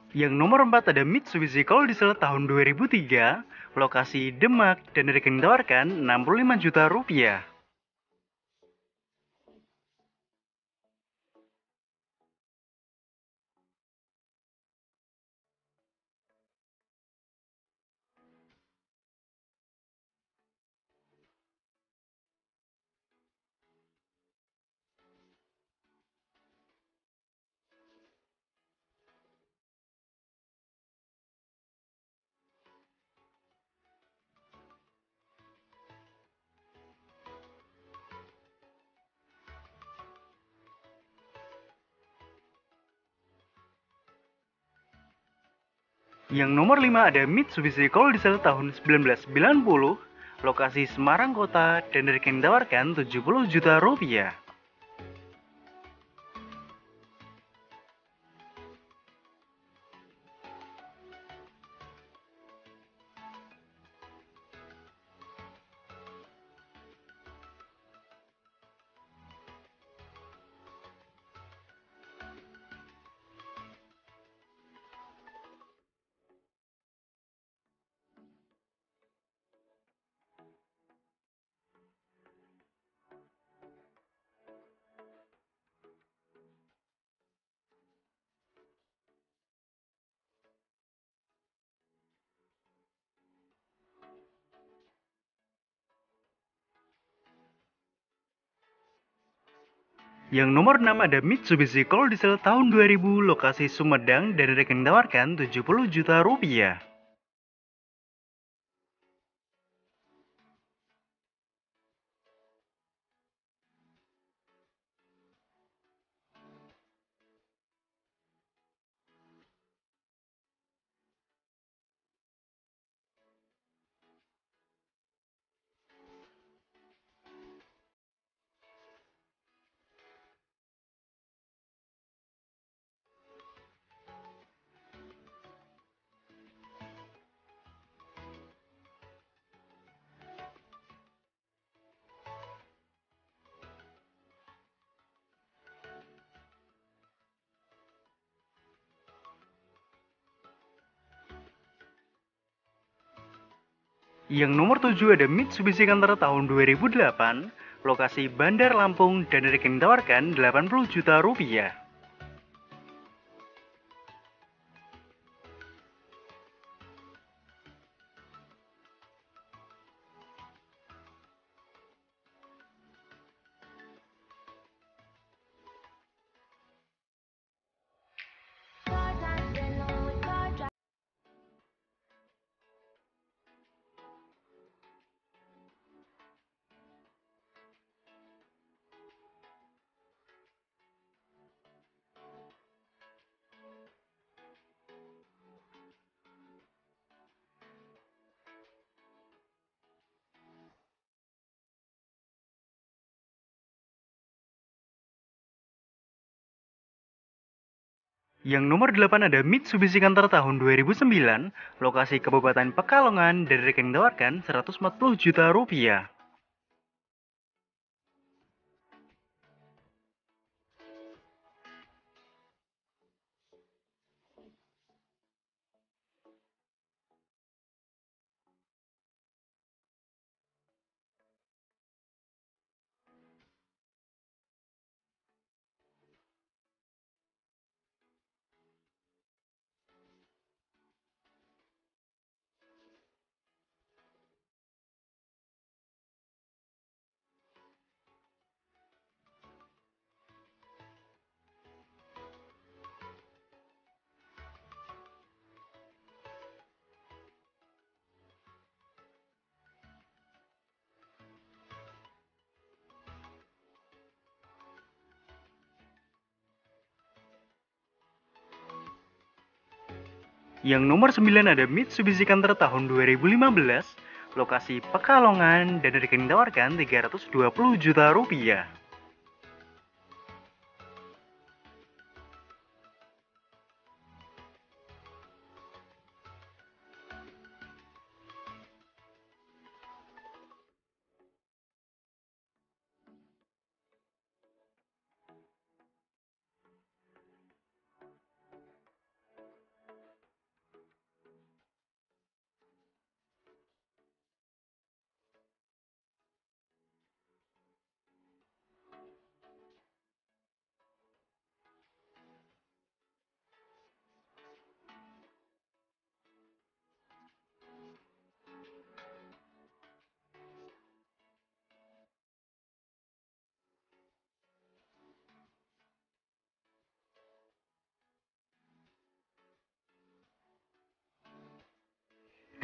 Yang nomor 4 ada Mitsubishi Colt Diesel tahun 2003, lokasi Demak, dan rekening ditawarkan Rp65 juta. Yang nomor 5 ada Mitsubishi Colt Diesel tahun 1990, lokasi Semarang Kota, dan rekening ditawarkan Rp70 juta. Yang nomor 6 ada Mitsubishi Colt Diesel tahun 2000, lokasi Sumedang, dan rekening ditawarkan Rp70 juta. Yang nomor 7 ada Mitsubishi Canter tahun 2008, lokasi Bandar Lampung, dan rekening ditawarkan Rp80 juta. Yang nomor 8 ada Mitsubishi Canter tahun 2009, lokasi Kabupaten Pekalongan, dan rekening ditawarkan Rp140 juta. Yang nomor 9 ada Mitsubishi Canter tahun 2015, lokasi Pekalongan, dan rekening ditawarkan Rp320 juta.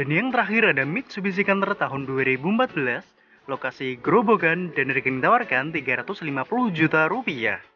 Dan yang terakhir ada Mitsubishi Canter tahun 2014, lokasi Grobogan dan harga yang ditawarkan 350 juta rupiah.